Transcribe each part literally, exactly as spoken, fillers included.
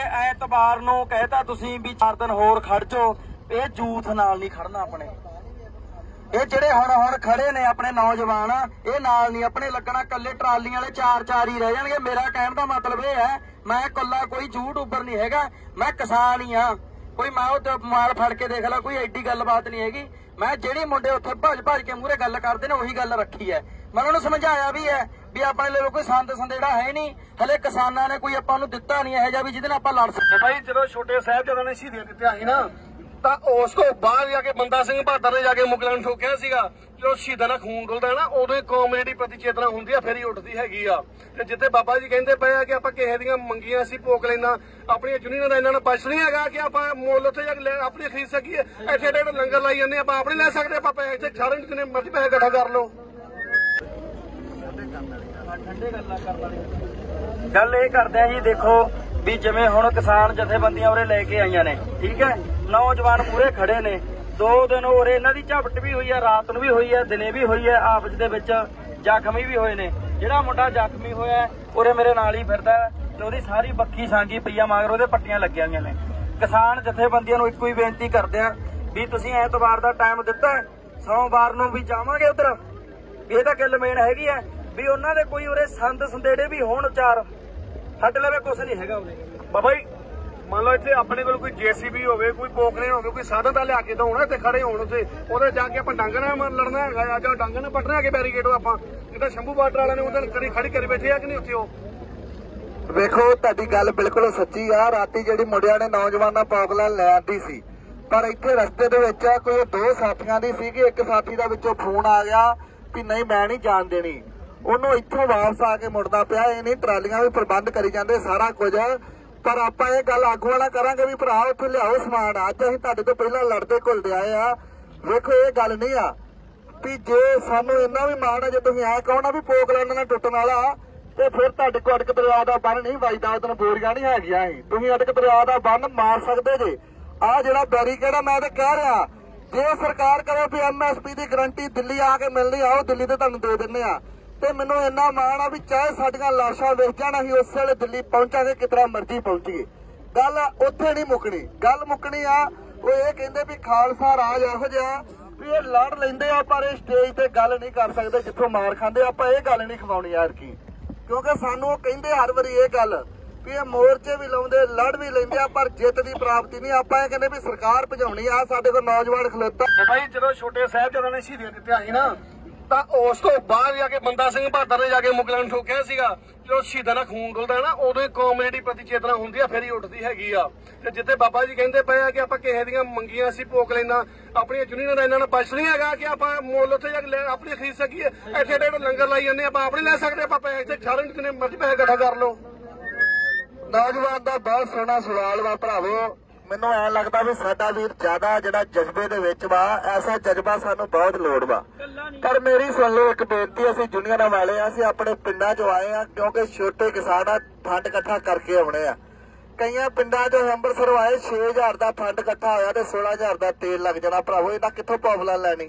ਐਤਵਾਰ ਨੂੰ ਕਹਿਤਾ ਤੁਸੀਂ ਵੀ ਚਾਰ ਦਿਨ ਹੋਰ ਖੜ ਜਾਓ। ਇਹ ਜੂਥ ਨਾਲ ਨਹੀਂ ਖੜਨਾ ਆਪਣੇ। ਇਹ ਜਿਹੜੇ ਹੁਣ ਹੁਣ ਖੜੇ ਨੇ ਆਪਣੇ ਨੌਜਵਾਨ, ਇਹ ਨਾਲ ਨਹੀਂ ਆਪਣੇ ਲੱਗਣਾ। ਕੱਲੇ ਟਰਾਲੀਆਂ ਵਾਲੇ ਚਾਰ ਚਾਰ ਹੀ ਰਹਿ ਜਾਣਗੇ। ਮੇਰਾ ਕਹਿਣ ਦਾ ਮਤਲਬ ਇਹ ਹੈ, ਮੈਂ ਇਕੱਲਾ ਕੋਈ ਯੂਟਿਊਬਰ ਨਹੀਂ ਹੈਗਾ, ਮੈਂ ਕਿਸਾਨ ਹੀ ਆ। ਕੋਈ ਮੈਂ ਉਹ ਮਾਲ ਫੜ ਕੇ ਦੇਖ ਲਾ, ਕੋਈ ਐਡੀ ਗੱਲਬਾਤ ਨਹੀਂ ਹੈਗੀ। ਮੈਂ ਜਿਹੜੀ ਮੁੰਡੇ ਉੱਥੇ ਭੱਜ ਭੱਜ ਕੇ ਮੂਹਰੇ ਗੱਲ ਕਰਦੇ ਨੇ ਉਹੀ ਗੱਲ ਰੱਖੀ ਹੈ। ਮੈਂ ਉਹਨਾਂ ਨੂੰ ਸਮਝਾਇਆ ਵੀ ਹੈ ਵੀ ਆਪਣੇ ਲਈ ਕੋਈ ਸੰਦ ਸੰਦੇੜਾ ਹੈ ਨਹੀਂ। ਹਲੇ ਕਿਸਾਨਾਂ ਨੇ ਕੋਈ ਆਪਾਂ ਨੂੰ ਦਿੱਤਾ ਨਹੀਂ ਇਹੋ ਜਿਹਾ ਵੀ ਜਿਹਦੇ ਨਾਲ ਆਪਾਂ ਲੜ ਸਕਦੇ। ਭਾਈ ਜਦੋਂ ਛੋਟੇ ਸਾਹਿਬਜ਼ਾਦਿਆਂ ਨੇ ਸ਼ਹੀਦੀਆਂ ਦਿੱਤੀਆਂ ਸੀ ਨਾ, ਤਾਂ ਉਸ ਤੋਂ ਬਾਅਦ ਜਾ ਕੇ ਬੰਦਾ ਸਿੰਘ ਬਹਾਦਰ ਨੇ ਜਾ ਕੇ ਮੁਗਲਾਂ ਨੂੰ ਠੋਕਿਆ ਸੀਗਾ। ਜਦੋਂ ਸ਼ਹੀਦਾਂ ਦਾ ਖੂਨ ਡੁੱਲਦਾ ਨਾ, ਉਦੋਂ ਹੀ ਕੌਮ ਜਿਹੜੀ ਪ੍ਰਤੀ ਚੇਤਨਾ ਹੁੰਦੀ ਆ, ਫਿਰ ਹੀ ਉੱਠਦੀ ਹੈਗੀ ਆ। ਤੇ ਜਿੱਥੇ ਬਾਬਾ ਜੀ ਕਹਿੰਦੇ ਪਏ ਆ ਕਿ ਆਪਾਂ ਕਿਸੇ ਦੀਆਂ ਮੰਗੀਆਂ ਅਸੀਂ ਪੋਕ ਲੈਣਾ, ਆਪਣੀਆਂ ਚੁਨੀਆਂ ਦਾ ਇਹਨਾਂ ਨੂੰ ਬਚ ਨਹੀਂ ਹੈਗਾ ਕਿ ਆਪਾਂ ਮੁੱਲ ਉੱਥੇ ਜਾ ਕੇ ਆਪਣੀ ਖਰੀਦ ਸਕੀਏ। ਇੱਥੇ ਜਿਹੜੇ ਲੰਗਰ ਲਾਈ ਜਾਂਦੇ ਆਪਾਂ ਆਪਣੇ ਲੈ ਸਕਦੇ। ਆਪਾਂ ਪੈਸੇ ਇੱਥੇ ਸਾਰੇ ਜਿੰਨੇ ਮਰਜ਼ੀ ਪੈਸੇ ਇਕੱਠਾ ਕਰ ਲਓ। ਠੰਡੇ ਗੱਲਾਂ ਕਰਨ ਵਾਲੀ ਗੱਲ ਇਹ ਕਰਦੇ ਆ ਜੀ। ਦੇਖੋ ਵੀ ਜਿਵੇਂ ਹੁਣ ਕਿਸਾਨ ਜਥੇਬੰਦੀਆਂ ਉਰੇ ਲੈ ਕੇ ਆਈਆਂ ਨੇ, ਠੀਕ ਹੈ, ਨੌਜਵਾਨ ਪੂਰੇ ਖੜੇ ਨੇ। ਦੋ ਦਿਨ ਉਰੇ ਇਹਨਾਂ ਦੀ ਝਪਟ ਵੀ ਹੋਈ ਹੈ, ਰਾਤ ਨੂੰ ਵੀ ਹੋਈ ਹੈ, ਦਿਨੇ ਵੀ ਹੋਈ ਹੈ। ਆਪਸ ਦੇ ਵਿੱਚ ਜ਼ਖਮੀ ਵੀ ਹੋਏ ਨੇ। ਜਿਹੜਾ ਮੁੰਡਾ ਜ਼ਖਮੀ ਹੋਇਆ ਉਰੇ ਮੇਰੇ ਨਾਲ ਹੀ ਫਿਰਦਾ ਤੇ ਉਹਦੀ ਸਾਰੀ ਬੱਖੀ ਸਾਂਗੀ ਪਈ ਆ, ਮਗਰ ਉਹਦੇ ਪੱਟੀਆਂ ਲੱਗੀਆਂ ਹੋਈਆਂ ਨੇ। ਕਿਸਾਨ ਜਥੇਬੰਦੀਆਂ ਨੂੰ ਇੱਕੋ ਹੀ ਬੇਨਤੀ ਕਰਦੇ ਆ ਵੀ ਤੁਸੀਂ ਐਤਵਾਰ ਦਾ ਟਾਈਮ ਦਿੱਤਾ, ਸੋਮਵਾਰ ਨੂੰ ਵੀ ਜਾਵਾਂਗੇ ਉਧਰ। ਇਹ ਤਾਂ ਗੱਲ ਮੇਨ ਹੈਗੀ ਹੈ ਵੀ ਉਹਨਾਂ ਦੇ ਕੋਈ ਉਰੇ ਸੰਦ ਸੰਦੇੜੇ ਵੀ ਹੋਣ ਚਾਰ। ਸਾਡੇ ਲਵੇ ਕੁਛ ਨਹੀਂ ਹੈਗਾ ਉਰੇ। ਬਾਬਾ ਜੀ ਮੰਨ ਲਓ ਇੱਥੇ ਆਪਣੇ ਕੋਲ ਕੋਈ ਜੇਸੀਬੀ ਹੋਵੇ, ਕੋਈ ਪੋਖਰੇਨ ਹੋਵੇ, ਕੋਈ ਸਾਧਨ ਤਾਂ ਲਿਆ ਕੇ ਤਾਂ ਹੋਣਾ ਇੱਥੇ ਖੜੇ ਹੋਣ ਉੱਥੇ। ਉਹਦੇ ਜਾ ਕੇ ਆਪਾਂ ਡੰਗ ਨਾਲ ਲੜਨਾ ਹੈਗਾ ਜਾਂ ਡੰਗ ਨਾਲ ਪੱਟਣਾ ਕਿ ਬੈਰੀਕੇਡ ਆਪਾਂ ਜਿੱਦਾਂ ਸ਼ੰਭੂ ਬਾਰਡਰ ਵਾਲਿਆਂ ਨੇ ਉਹਦੇ ਕਰੀ ਖੜੀ ਕਰੀ ਬੈਠੇ ਆ ਕਿ ਨਹੀਂ ਉੱਥੇ। ਉਹ ਵੇਖੋ ਤੁਹਾਡੀ ਗੱਲ ਬਿਲਕੁਲ ਸੱਚੀ ਆ। ਰਾਤੀ ਜਿਹੜੀ ਮੁੰਡਿਆਂ ਨੇ ਨੌਜਵਾਨਾਂ ਪੌਗਲਾਂ ਲੈ ਆਂਦੀ ਸੀ, ਪਰ ਇੱਥੇ ਰਸਤੇ ਦੇ ਵਿੱਚ ਕੋਈ ਦੋ ਸਾਥੀਆਂ ਦੀ ਸੀ ਕਿ ਇੱਕ ਸਾਥੀ ਦਾ ਵਿੱਚੋਂ ਫੋਨ ਆ ਗਿਆ ਵੀ ਨਹੀਂ ਮੈਂ ਨਹੀਂ ਜਾਣ ਦੇਣੀ। ਉਹਨੂੰ ਇੱਥੋਂ ਵਾਪਸ ਆ ਕੇ ਮੁੜਨਾ ਪਿਆ। ਇਹ ਨਹੀਂ ਟਰਾਲੀਆਂ ਵੀ ਪ੍ਰਬੰਧ ਕਰੀ ਜਾਂਦੇ ਸਾਰਾ ਕੁਝ, ਪਰ ਆਪਾਂ ਇਹ ਗੱਲ ਆਗੂਆਂ ਨਾਲ ਕਰਾਂਗੇ ਵੀ ਭਰਾ ਉੱਥੇ ਲਿਆਓ ਸਮਾਨ। ਅੱਜ ਅਸੀਂ ਤੁਹਾਡੇ ਤੋਂ ਪਹਿਲਾਂ ਲੜਦੇ ਘੁਲਦੇ ਆਏ ਆ। ਵੇਖੋ ਇਹ ਗੱਲ ਨਹੀਂ ਆ ਵੀ ਜੇ ਸਾਨੂੰ ਇੰਨਾ ਵੀ ਮਾਣ ਹੈ, ਜੇ ਤੁਸੀਂ ਐ ਕਹੋ ਨਾ ਵੀ ਪੋਕਲੈਂਡ ਨਾਲ ਟੁੱਟਣ ਵਾਲਾ, ਤੇ ਫਿਰ ਤੁਹਾਡੇ ਕੋਲ ਅਟਕ ਦਰਿਆ ਦਾ ਬੰਨ ਨਹੀਂ ਵੱਜਦਾ। ਉਦੋਂ ਬੋਰੀਆਂ ਨਹੀਂ ਹੈਗੀਆਂ ਸੀ, ਤੁਸੀਂ ਅਟਕ ਦਰਿਆ ਦਾ ਬੰਨ ਮਾਰ ਸਕਦੇ ਜੇ। ਆਹ ਜਿਹੜਾ ਬੈਰੀਕੇਡ ਆ, ਮੈਂ ਤਾਂ ਕਹਿ ਰਿਹਾ ਜੇ ਸਰਕਾਰ ਕਰੇ ਵੀ ਐਮ ਐਸ ਪੀ ਦੀ ਗਰੰਟੀ ਦਿੱਲੀ ਆ ਕੇ ਮਿਲਣੀ, ਆਓ ਦਿੱਲੀ ਤੇ ਤੁਹਾਨੂੰ ਦੇ ਦਿੰਦੇ ਆ। ਤੇ ਮੈਨੂੰ ਇੰਨਾ ਮਾਣ ਆ ਵੀ ਚਾਹੇ ਸਾਡੀਆਂ ਲਾਸ਼ਾਂ ਵੇਚ ਜਾਣ, ਅਸੀਂ ਉਸ ਵੇਲੇ ਦਿੱਲੀ ਪਹੁੰਚਾਂਗੇ, ਕਿਤਨਾ ਮਰਜ਼ੀ ਪਹੁੰਚੀਏ। ਗੱਲ ਉੱਥੇ ਨਹੀਂ ਮੁੱਕਣੀ। ਗੱਲ ਮੁੱਕਣੀ ਆ ਉਹ ਇਹ ਕਹਿੰਦੇ ਵੀ ਖਾਲਸਾ ਰਾਜ ਇਹੋ ਜਿਹਾ ਵੀ ਇਹ ਲੜ ਲੈਂਦੇ ਆ, ਪਰ ਇਹ ਸਟੇਜ ਤੇ ਗੱਲ ਨਹੀਂ ਕਰ ਸਕਦੇ ਜਿੱਥੋਂ ਮਾਰ ਖਾਂਦੇ। ਆਪਾਂ ਇਹ ਗੱਲ ਨਹੀਂ ਖਵਾਉਣੀ ਯਾਰ ਕੀ, ਕਿਉਂਕਿ ਸਾਨੂੰ ਉਹ ਕਹਿੰਦੇ ਹਰ ਵਾਰੀ ਇਹ ਗੱਲ ਵੀ ਇਹ ਮੋਰਚੇ ਵੀ ਲਾਉਂਦੇ, ਲੜ ਵੀ ਲੈਂਦੇ ਆ, ਪਰ ਜਿੱਤ ਦੀ ਪ੍ਰਾਪਤੀ ਨਹੀਂ। ਆਪਾਂ ਇਹ ਕਹਿੰਦੇ ਵੀ ਸਰਕਾਰ ਭਜਾਉਣੀ ਆ। ਸਾਡੇ ਕੋਲ ਨੌਜਵਾਨ ਖਲੋਤਾ। ਭਾਈ ਜਦੋਂ ਛੋਟੇ ਸਾਹਿਬਜ਼ਾਦਿਆਂ ਨੇ ਸ਼ਹੀਦੀਆਂ ਦਿੱਤੀਆਂ ਸੀ ਨਾ, ਤਾਂ ਉਸ ਤੋਂ ਬਾਅਦ ਜਾ ਕੇ ਬੰਦਾ ਸਿੰਘ ਬਹਾਦਰ ਨੇ ਜਾ ਕੇ ਮੁਗਲਾਂ ਨੂੰ ਠੋਕਿਆ ਸੀਗਾ। ਜਦੋਂ ਸ਼ਹੀਦਾਂ ਦਾ ਖੂਨ ਡੁੱਲਦਾ ਨਾ, ਉਦੋਂ ਹੀ ਕੌਮ ਜਿਹੜੀ ਪ੍ਰਤੀ ਚੇਤਨਾ ਹੁੰਦੀ ਆ, ਫਿਰ ਹੀ ਉੱਠਦੀ ਹੈਗੀ ਆ। ਤੇ ਜਿੱਥੇ ਬਾਬਾ ਜੀ ਕਹਿੰਦੇ ਪਏ ਆ ਕਿ ਆਪਾਂ ਕਿਸੇ ਦੀਆਂ ਮੰਗੀਆਂ ਅਸੀਂ ਪੋਕ ਲੈਣਾ, ਆਪਣੀਆਂ ਚੁਨੀਆਂ ਦਾ ਇਹਨਾਂ ਨੂੰ ਬਚ ਨਹੀਂ ਹੈਗਾ ਕਿ ਆਪਾਂ ਮੁੱਲ ਉੱਥੇ ਜਾ ਕੇ ਆਪਣੀ ਖਰੀਦ ਸਕੀਏ। ਇੱਥੇ ਜਿਹੜੇ ਲੰਗਰ ਲਾਈ ਜਾਂਦੇ ਆਪਾਂ ਆਪਣੇ ਲੈ ਸਕਦੇ। ਆਪਾਂ ਪੈਸੇ ਇੱਥੇ ਸਾਰੇ ਜਿੰਨੇ ਮਰਜ਼ੀ ਪੈਸੇ ਇਕੱਠਾ ਕਰ ਲਓ। ਨੌਜਵਾਨ ਦਾ ਬਹੁਤ ਸੋਹਣਾ ਸਵਾਲ ਵਾ ਭਰਾਵੋ। ਮੈਨੂੰ ਐ ਲੱਗਦਾ ਵੀ ਸਾਡਾ ਵੀਰ ਜ਼ਿਆਦਾ ਜਿਹੜਾ ਜਜ਼ਬੇ ਦੇ ਵਿੱਚ ਵਾ, ਐਸਾ ਜਜ਼ਬਾ ਸਾਨੂੰ ਬਹੁਤ ਲੋੜ ਵਾ। ਪਰ ਮੇਰੀ ਸੁਣ ਲਓ ਇੱਕ ਬੇਨਤੀ, ਅਸੀਂ ਯੂਨੀਅਨ ਵਾਲੇ ਆ, ਅਸੀਂ ਆਪਣੇ ਪਿੰਡਾਂ 'ਚੋਂ ਆਏ ਆ, ਕਿਉਂਕਿ ਛੋਟੇ ਕਿਸਾਨ ਆ, ਫੰਡ ਇਕੱਠਾ ਕਰਕੇ ਆਉਣੇ ਆ। ਕਈਆਂ ਪਿੰਡਾਂ 'ਚੋਂ ਅੰਮ੍ਰਿਤਸਰੋਂ ਆਏ, ਛੇ ਹਜ਼ਾਰ ਦਾ ਫੰਡ ਇਕੱਠਾ ਹੋਇਆ ਤੇ ਸੋਲਾਂ ਹਜ਼ਾਰ ਦਾ ਤੇਲ ਲੱਗ ਜਾਣਾ। ਭਰਾਵੋ ਇਹਨਾਂ ਕਿੱਥੋਂ ਪੌਫਲਾ ਲੈਣੀ?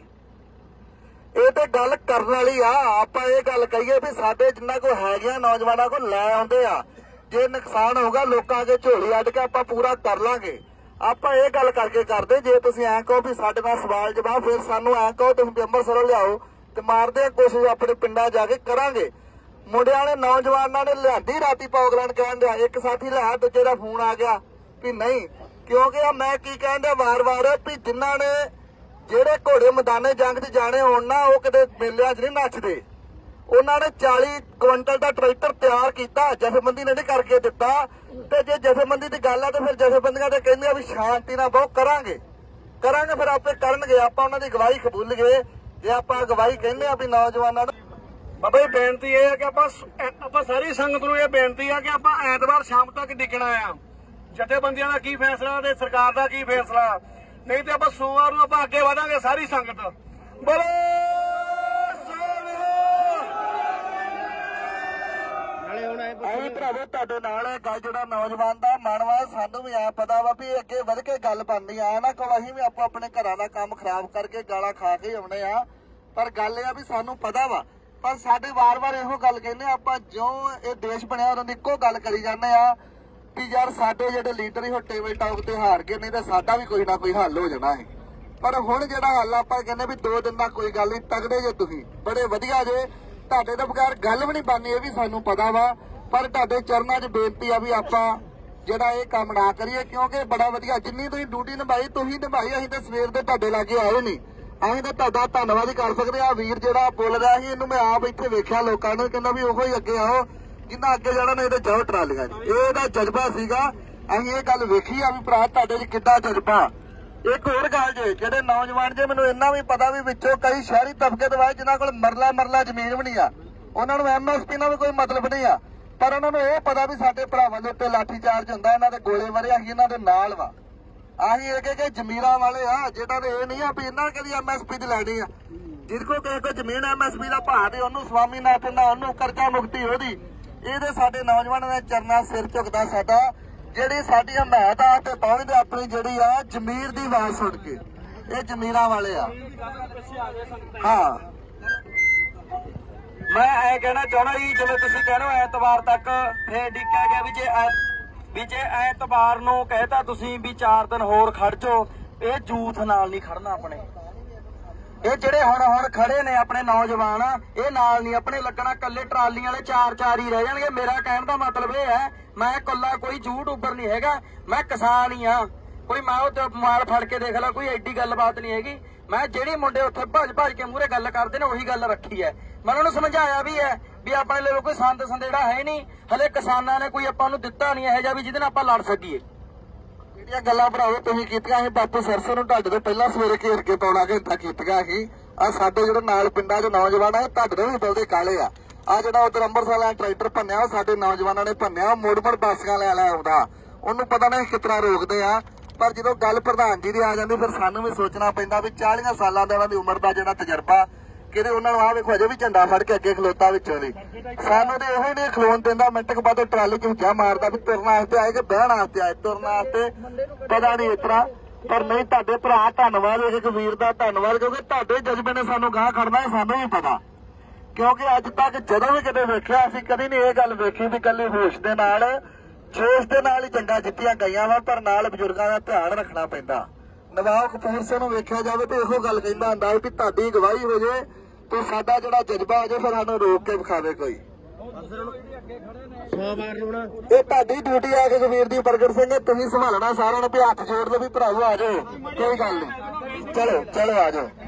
ਇਹ ਤੇ ਗੱਲ ਕਰਨ ਵਾਲੀ ਆ। ਆਪਾਂ ਇਹ ਗੱਲ ਕਹੀਏ ਵੀ ਸਾਡੇ ਜਿੰਨਾ ਕੋਲ ਹੈਗੀਆਂ ਨੌਜਵਾਨਾਂ ਕੋਲ ਲੈ ਆਉਂਦੇ ਆ। ਜੇ ਨੁਕਸਾਨ ਹੋਊਗਾ ਲੋਕਾਂ ਅੱਗੇ ਝੋਲੀ ਅੱਡ ਕੇ ਆਪਾਂ ਪੂਰਾ ਕਰ ਲਾਂਗੇ। ਆਪਾਂ ਇਹ ਗੱਲ ਕਰਕੇ ਕਰਦੇ। ਜੇ ਤੁਸੀਂ ਐਂ ਕਹੋ ਵੀ ਸਾਡੇ ਨਾਲ ਸਵਾਲ ਜਵਾਬ, ਫਿਰ ਸਾਨੂੰ ਐਂ ਕਹੋ ਤੁਸੀਂ ਅੰਮ੍ਰਿਤਸਰੋਂ ਲਿਆਓ ਤੇ ਮਾਰਦੇ ਆ ਕੋਸ਼ਿਸ਼ ਆਪਣੇ ਪਿੰਡਾਂ ਜਾ ਕੇ ਕਰਾਂਗੇ। ਮੁੰਡਿਆਂ ਨੇ ਨੌਜਵਾਨਾਂ ਨੇ ਲਿਆਂਦੀ ਰਾਤੀ ਪੌਗਲੈਂਡ ਕਹਿਣ ਦਿਆ। ਇੱਕ ਸਾਥੀ ਲਿਆ, ਦੂਜੇ ਦਾ ਫੋਨ ਆ ਗਿਆ ਵੀ ਨਹੀਂ, ਕਿਉਂਕਿ ਆ ਮੈਂ ਕੀ ਕਹਿਣ ਦਿਆ ਵਾਰ-ਵਾਰ ਵੀ ਜਿਨ੍ਹਾਂ ਨੇ ਜਿਹੜੇ ਘੋੜੇ ਮੈਦਾਨੇ ਜੰਗ 'ਚ ਜਾਣੇ ਹੋਣ ਨਾ, ਉਹ ਕਿਤੇ ਮੇਲਿਆਂ 'ਚ ਨਹੀਂ ਨੱਚਦੇ। ਉਹਨਾਂ ਨੇ ਚਾਲੀ ਕੁਇੰਟਲ ਦਾ ਟਰੈਕਟਰ ਤਿਆਰ ਕੀਤਾ, ਜਥੇਬੰਦੀ ਨੇ ਨਹੀਂ ਕਰਕੇ ਦਿੱਤਾ। ਤੇ ਜੇ ਜਥੇਬੰਦੀ ਦੀ ਗੱਲ ਆ ਤਾਂ ਫਿਰ ਜਥੇਬੰਦੀਆਂ ਤੇ ਕਹਿੰਦੇ ਆ ਵੀ ਸ਼ਾਂਤੀ ਨਾਲ ਬਹੁਤ ਕਰਾਂਗੇ ਕਰਾਂਗੇ ਫਿਰ ਆਪੇ ਕਰਨਗੇ। ਆਪਾਂ ਉਹਨਾਂ ਦੀ ਗਵਾਹੀ ਕਬੂਲ ਗਏ। ਜੇ ਆਪਾਂ ਗਵਾਹੀ ਕਹਿੰਦੇ ਆ ਵੀ ਨੌਜਵਾਨਾਂ ਨੂੰ। ਬਾਬਾ ਜੀ ਬੇਨਤੀ ਇਹ ਹੈ ਕਿ ਆਪਾਂ ਆਪਾਂ ਸਾਰੀ ਸੰਗਤ ਨੂੰ ਇਹ ਬੇਨਤੀ ਆ ਕਿ ਆਪਾਂ ਐਤਵਾਰ ਸ਼ਾਮ ਤੱਕ ਡਿੱਗਣਾ ਆ। ਜਥੇਬੰਦੀਆਂ ਦਾ ਕੀ ਫੈਸਲਾ ਤੇ ਸਰਕਾਰ ਦਾ ਕੀ ਫੈਸਲਾ, ਨਹੀਂ ਤੇ ਆਪਾਂ ਸੋਮਵਾਰ ਨੂੰ ਆਪਾਂ ਅੱਗੇ ਵਧਾਂਗੇ ਸਾਰੀ ਸੰਗਤ। ਬੋਲੋ ਐ ਭਰਾਵੋ ਤੁਹਾਡੇ ਨਾਲ ਇਹ ਗੱਲ ਜਿਹੜਾ ਨੌਜਵਾਨ ਦਾ ਮਨ ਵਾ, ਸਾਨੂੰ ਵੀ ਐ ਪਤਾ ਵਾ ਵੀ ਅੱਗੇ ਵਧ ਕੇ ਗੱਲ ਬਣਨੀ ਆ ਨਾ ਕੋਲ। ਅਸੀਂ ਵੀ ਆਪੋ ਆਪਣੇ ਘਰਾਂ ਦਾ ਕੰਮ ਖਰਾਬ ਕਰਕੇ ਗਾਲਾਂ ਖਾ ਕੇ ਆਉਣੇ ਆ, ਪਰ ਗੱਲ ਇਹ ਆ ਵੀ ਸਾਨੂੰ ਪਤਾ ਵਾ। ਪਰ ਸਾਡੇ ਵਾਰ-ਵਾਰ ਇਹੋ ਗੱਲ ਕਹਿੰਦੇ ਆਪਾਂ, ਜਿਉਂ ਇਹ ਦੇਸ਼ ਬਣਿਆ ਉਹਨਾਂ ਦੀ ਇੱਕੋ ਗੱਲ ਕਰੀ ਜਾਂਦੇ ਆ ਵੀ ਯਾਰ ਸਾਡੇ ਜਿਹੜੇ ਲੀਡਰ ਹੀ ਉਹ ਟੇਬਲ ਟਾਕ ਤੇ ਹਾਰ ਗਏ, ਨਹੀਂ ਤਾਂ ਸਾਡਾ ਵੀ ਕੋਈ ਨਾ ਕੋਈ ਹੱਲ ਹੋ ਜਾਣਾ ਹੈ। ਪਰ ਹੁਣ ਜਿਹੜਾ ਹੱਲ ਆਪਾਂ ਕਹਿੰਦੇ ਵੀ ਦੋ ਦਿਨ ਦਾ ਕੋਈ ਗੱਲ ਨਹੀਂ, ਤਗੜੇ ਜੇ ਤੁਸੀਂ ਬੜੇ ਵਧੀਆ ਜੇ, ਤੁਹਾਡੇ ਤੋਂ ਬਗੈਰ ਗੱਲ ਵੀ ਨਹੀਂ ਬਣਨੀ, ਇਹ ਵੀ ਸਾਨੂੰ ਪਤਾ ਵਾ। ਪਰ ਤੁਹਾਡੇ ਚਰਨਾਂ 'ਚ ਬੇਨਤੀ ਆ ਵੀ ਆਪਾਂ ਜਿਹੜਾ ਇਹ ਕੰਮ ਨਾ ਕਰੀਏ, ਕਿਉਂਕਿ ਬੜਾ ਵਧੀਆ ਜਿੰਨੀ ਤੁਸੀਂ ਡਿਊਟੀ ਨਿਭਾਈ ਤੁਸੀਂ ਨਿਭਾਈ। ਅਸੀਂ ਤਾਂ ਸਵੇਰ ਦੇ ਤੁਹਾਡੇ ਲਾਗੇ ਆਏ ਨਹੀਂ, ਅਸੀਂ ਤਾਂ ਤੁਹਾਡਾ ਧੰਨਵਾਦ ਹੀ ਕਰ ਸਕਦੇ ਆ। ਵੀਰ ਜਿਹੜਾ ਬੋਲ ਰਿਹਾ ਸੀ ਇਹਨੂੰ ਮੈਂ ਆਪ ਇੱਥੇ ਵੇਖਿਆ ਲੋਕਾਂ ਨੂੰ, ਕਹਿੰਦਾ ਵੀ ਉਹੋ ਹੀ ਅੱਗੇ ਆਓ ਜਿੰਨਾ ਅੱਗੇ ਜਾਣਾ, ਨਹੀਂ ਤੇ ਜਾਓ ਟਰਾਲੀਆਂ 'ਚ। ਇਹ ਇਹਦਾ ਜਜ਼ਬਾ ਸੀਗਾ, ਅਸੀਂ ਇਹ ਗੱਲ ਵੇਖੀ ਆ ਵੀ ਭਰਾ ਤੁਹਾਡੇ 'ਚ ਕਿੱਦਾਂ ਜਜ਼ਬਾ। ਇੱਕ ਹੋਰ ਗੱਲ ਜੇ, ਜਿਹੜੇ ਨੌਜਵਾਨ ਜੇ ਮੈਨੂੰ ਇੰਨਾ ਵੀ ਪਤਾ ਵੀ ਵਿੱਚੋਂ ਕਈ ਸ਼ਹਿਰੀ ਤਬਕੇ ਦੇ ਵਾਏ ਜਿਨ੍ਹਾਂ ਕੋਲ ਮਰਲਾ ਮਰਲਾ ਜ਼ਮੀਨ ਵੀ ਨਹੀਂ ਆ, ਉਹਨਾਂ ਨੂੰ ਐਮ ਐਸ ਪੀ ਨਾਲ ਵੀ ਕੋਈ ਮਤਲਬ ਨਹੀਂ ਆ, ਪਰ ਉਹਨਾਂ ਨੂੰ ਇਹ ਪਤਾ ਵੀ ਸਾਡੇ ਭਰਾਵਾਂ ਦੇ ਉੱਤੇ ਲਾਠੀ ਚਾਰਜ ਹੁੰਦਾ, ਇਹਨਾਂ ਦੇ ਗੋਲੇ ਵਰੇ ਅਸੀਂ ਇਹਨਾਂ ਦੇ ਨਾਲ ਵਾ। ਅਸੀਂ ਇਹ ਕਿ ਜ਼ਮੀਰਾਂ ਵਾਲੇ ਆ, ਜਿਹਨਾਂ ਦੇ ਇਹ ਨਹੀਂ ਆ ਵੀ ਇਹਨਾਂ ਕਦੀ ਐਮ ਐਸ ਪੀ ਦੀ ਲੈਣੀ ਆ। ਜਿਹਦੇ ਕੋਲ ਕਿਸੇ ਕੋਲ ਜ਼ਮੀਨ ਐਮ ਐਸ ਪੀ ਦਾ ਭਾਅ ਤੇ ਉਹਨੂੰ ਸਵਾਮੀਨਾਥਨ ਦਾ, ਉਹਨੂੰ ਕਰਜ਼ਾ ਮੁਕਤੀ ਉਹਦੀ। ਇਹਦੇ ਸਾਡੇ ਨੌਜਵਾਨਾਂ ਦੇ ਚਰਨਾਂ ਸਿਰ ਝੁਕਦਾ ਸਾਡਾ, ਜਿਹੜੀ ਸਾਡੀ ਹਮਾਇਤ ਆ ਤੇ ਪਹੁੰਚਦੇ ਆਪਣੀ ਜਿਹੜੀ ਆ ਜ਼ਮੀਰ ਦੀ ਆਵਾਜ਼ ਸੁਣ ਕੇ। ਇਹ ਜ਼ਮੀਰਾਂ ਵਾਲੇ ਆ। ਹਾਂ ਮੈਂ ਐ ਕਹਿਣਾ ਚਾਹਣਾ ਜੀ, ਜਿਵੇਂ ਤੁਸੀਂ ਕਹਿੰਦੇ ਹੋ ਐਤਵਾਰ ਤੱਕ, ਫੇਰ ਡਿੱਕਿਆ ਗਿਆ ਵੀ ਜੇ ਵੀ ਜੇ ਐਤਵਾਰ ਨੂੰ ਕਹਿਤਾ ਤੁਸੀਂ ਵੀ ਚਾਰ ਦਿਨ ਹੋਰ ਖੜ ਜਾਓ, ਇਹ ਜੂਥ ਨਾਲ ਨਹੀਂ ਖੜਨਾ ਆਪਣੇ। ਇਹ ਜਿਹੜੇ ਹੁਣ ਹੁਣ ਖੜੇ ਨੇ ਆਪਣੇ ਨੌਜਵਾਨ, ਇਹ ਨਾਲ ਨਹੀਂ ਆਪਣੇ ਲੱਗਣਾ, ਕੱਲੇ ਟਰਾਲੀਆਂ ਵਾਲੇ ਚਾਰ ਚਾਰ ਹੀ ਰਹਿ ਜਾਣਗੇ। ਮੇਰਾ ਕਹਿਣ ਦਾ ਮਤਲਬ ਇਹ ਹੈ, ਮੈਂ ਇਕੱਲਾ ਕੋਈ ਯੂਟਿਊਬਰ ਨਹੀਂ ਹੈਗਾ, ਮੈਂ ਕਿਸਾਨ ਹੀ ਆ। ਕੋਈ ਮੈਂ ਉਹ ਮਾਲ ਫੜ ਕੇ ਦੇਖ ਲਾ, ਕੋਈ ਐਡੀ ਗੱਲਬਾਤ ਨਹੀਂ ਹੈਗੀ। ਮੈਂ ਜਿਹੜੀ ਮੁੰਡੇ ਉੱਥੇ ਭੱਜ ਭੱਜ ਕੇ ਮੂਹਰੇ ਗੱਲ ਕਰਦੇ ਨੇ ਉਹੀ ਗੱਲ ਰੱਖੀ ਹੈ। ਮੈਂ ਉਹਨਾਂ ਨੂੰ ਸਮਝਾਇਆ ਵੀ ਹੈ ਵੀ ਆਪਣੇ ਲਈ ਕੋਈ ਸੰਦ ਸੰਦੇੜਾ ਹੈ ਨਹੀਂ, ਹਲੇ ਕਿਸਾਨਾਂ ਨੇ ਕੋਈ ਆਪਾਂ ਨੂੰ ਦਿੱਤਾ ਨਹੀਂ ਇਹੋ ਜਿਹਾ ਵੀ ਜਿਹਦੇ ਨਾਲ ਆਪਾਂ ਲੜ ਸਕੀਏ। ਜਿਹੜੀਆਂ ਗੱਲਾਂ ਭਰਾਵੋ ਤੁਸੀਂ ਕੀਤੀਆਂ ਸੀ ਬਾਪੂ ਸਰਸੋਂ ਨੂੰ ਤੁਹਾਡੇ ਤੋਂ ਪਹਿਲਾਂ ਸਵੇਰੇ ਘੇਰ ਕੇ ਪੌਣਾ ਘੰਟਾ ਕੀਤੀਆਂ ਸੀ। ਆ ਸਾਡੇ ਜਿਹੜੇ ਨਾਲ ਪਿੰਡਾਂ 'ਚ ਨੌਜਵਾਨ ਆ, ਤੁਹਾਡੇ ਤੋਂ ਵੀ ਬਲਦੇ ਕਾਲੇ ਆ। ਆ ਜਿਹੜਾ ਉਧਰ ਅੰਮ੍ਰਿਤਸਰ ਵਾਲਾ ਟਰੈਕਟਰ ਭੰਨਿਆ, ਉਹ ਸਾਡੇ ਨੌਜਵਾਨਾਂ ਨੇ ਭੰਨਿਆ। ਮੁੜ ਮੁੜ ਬਾਸੀਆਂ ਲੈ ਲੈ ਆਉਂਦਾ, ਉਹਨੂੰ ਪਤਾ ਨਹੀਂ ਕਿਤਨਾ ਰੋਕਦੇ ਆ। ਪਰ ਜਦੋਂ ਗੱਲ ਪ੍ਰਧਾਨ ਜੀ ਦੀ ਆ ਜਾਂਦੀ, ਫਿਰ ਸਾਨੂੰ ਵੀ ਸੋਚਣਾ ਪੈਂਦਾ ਵੀ ਚਾਲੀਆਂ ਸਾਲਾਂ ਦੇ ਉਹਨਾਂ ਦੀ ਉਮਰ ਦਾ ਜਿਹੜਾ ਤਜਰਬਾ, ਕਿਤੇ ਉਹਨਾਂ ਨੂੰ ਆ ਵੇਖੋ ਅਜੇ ਵੀ ਝੰਡਾ ਫੜ ਕੇ ਅੱਗੇ ਖਲੋਤਾ ਵਿੱਚੋਂ ਦੀ। ਸਾਨੂੰ ਤੇ ਇਹੋ ਹੀ ਨਹੀਂ ਖਲੋਣ ਦਿੰਦਾ, ਮਿੰਟ ਕੁ ਬਾਅਦ ਟਰਾਲੀ 'ਚ ਹੁੱਜਾ ਮਾਰਦਾ ਵੀ ਤੁਰਨ ਵਾਸਤੇ ਆਏ ਕਿ ਬਹਿਣ ਵਾਸਤੇ ਆਏ। ਤੁਰਨ ਵਾਸਤੇ ਪਤਾ ਨਹੀਂ ਇਸ ਤਰ੍ਹਾਂ। ਪਰ ਨਹੀਂ, ਤੁਹਾਡੇ ਭਰਾ ਧੰਨਵਾਦ, ਇੱਕ ਵੀਰ ਦਾ ਧੰਨਵਾਦ, ਕਿਉਂਕਿ ਤੁਹਾਡੇ ਜਜ਼ਬੇ ਨੇ ਸਾਨੂੰ ਗਾਹ ਖੜਨਾ ਹੈ, ਸਾਨੂੰ ਵੀ ਪਤਾ। ਕਿਉਂਕਿ ਅੱਜ ਤੱਕ ਜਦੋਂ ਵੀ ਕਿਤੇ ਵੇਖਿਆ, ਅਸੀਂ ਕਦੀ ਨਹੀਂ ਇਹ ਗੱਲ ਵੇਖੀ ਵੀ ਇਕੱਲੇ ਹੋਸ਼ ਦੇ ਨਾਲ ਜੋਸ਼ ਦੇ ਨਾਲ ਹੀ ਜੰਗਾਂ ਜਿੱਤੀਆਂ ਗਈਆਂ ਵਾ, ਪਰ ਨਾਲ ਬਜ਼ੁਰਗਾਂ ਦਾ ਧਿਆਨ ਰੱਖਣਾ ਪੈਂਦਾ। ਨਵਾਬ ਕਪੂਰ ਸਿੰਘ ਨੂੰ ਵੇਖਿਆ ਜਾਵੇ ਤੇ ਇਹੋ ਗੱਲ ਕਹਿੰਦਾ ਹੁੰਦਾ ਵੀ ਤੁਹਾਡੀ ਗਵਾਹੀ ਹੋ ਜੇ ਤੇ ਸਾਡਾ ਜਿਹੜਾ ਜਜ਼ਬਾ ਹੋ ਜੇ, ਫਿਰ ਸਾਨੂੰ ਰੋਕ ਕੇ ਵਿਖਾਵੇ ਕੋਈ। ਇਹ ਤੁਹਾਡੀ ਡਿਊਟੀ ਆ ਕਿ ਕਬੀਰ ਦੀ ਪ੍ਰਗਟ ਸਿੰਘ, ਤੁਸੀਂ ਸੰਭਾਲਣਾ ਸਾਰਿਆਂ ਨੂੰ। ਵੀ ਹੱਥ ਜੋੜ ਲਓ ਵੀ ਭਰਾਵੋ ਆ ਜਾਓ, ਕੋਈ ਗੱਲ ਨਹੀਂ, ਚਲੋ ਚਲੋ ਆ ਜਾਓ।